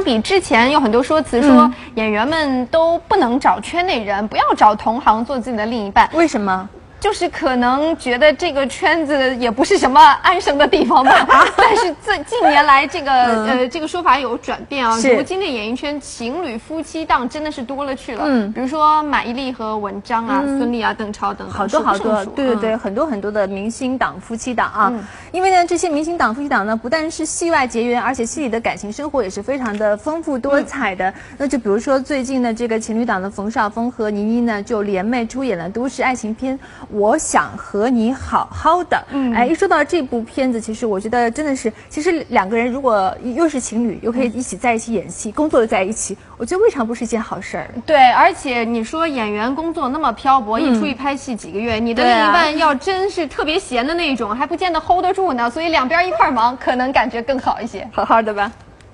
比之前有很多说辞说演员们都不能找圈内人，不要找同行做自己的另一半。 为什么？ 就是可能觉得这个圈子也不是什么安生的地方吧，但是近年来这个说法有转变啊。如今的演艺圈情侣夫妻档真的是多了去了，比如说马伊琍和文章啊、孙俪啊、邓超等等， 好多，对，很多的明星档、夫妻档啊。因为呢，这些明星档、夫妻档呢，不但是戏外结缘，而且戏里的感情生活也是非常的丰富多彩的。那就比如说最近的这个情侣档的冯绍峰和倪妮呢，就联袂出演了都市爱情片。我想和你好好的，一说到这部片子，其实我觉得真的是，其实两个人如果又是情侣，又可以一起在一起演戏，工作又在一起，我觉得未尝不是一件好事儿。 对，而且你说演员工作那么漂泊，一出去拍戏几个月，你的另一半要真是特别闲的那种，还不见得 hold 得住呢。所以两边一块忙，可能感觉更好一些。 好好的吧。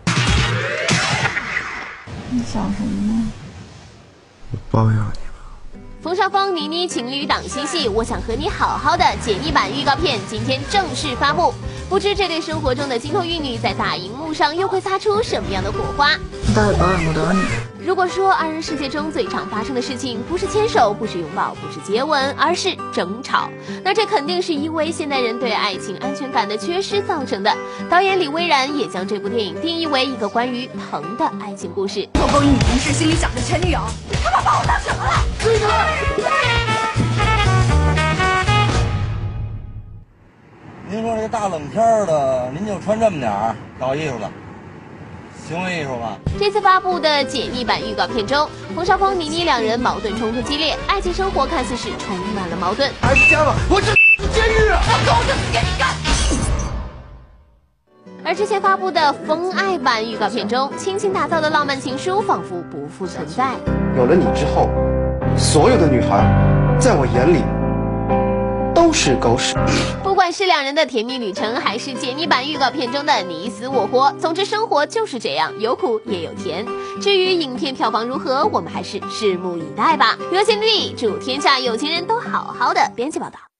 你想什么呢？ 我包养你。 冯绍峰、倪妮情侣档新戏《我想和你好好的》简易版预告片今天正式发布，不知这对生活中的金童玉女在大荧幕上又会擦出什么样的火花？ 你到底保养不得你？ 如果说二人世界中最常发生的事情不是牵手，不是拥抱，不是接吻，而是争吵，那这肯定是因为现代人对爱情安全感的缺失造成的。导演李薇然也将这部电影定义为一个关于疼的爱情故事。 做风女同事心里想着前女友，他们把我当什么了？追着您说这大冷天的，您就穿这么点儿，搞艺术了，行为艺术吧。 这次发布的简易版预告片中，冯绍峰、倪妮两人矛盾冲突激烈，爱情生活看似是充满了矛盾。 还是家吧，我这监狱啊！ 我狗就死给你干！ 而之前发布的疯爱版预告片中，倾情打造的浪漫情书仿佛不复存在。 有了你之后，所有的女孩，在我眼里都是狗屎。 不管是两人的甜蜜旅程，还是简易版预告片中的你死我活，总之生活就是这样，有苦也有甜。至于影片票房如何，我们还是拭目以待吧。有请绿，祝天下有情人都好好的。编辑报道。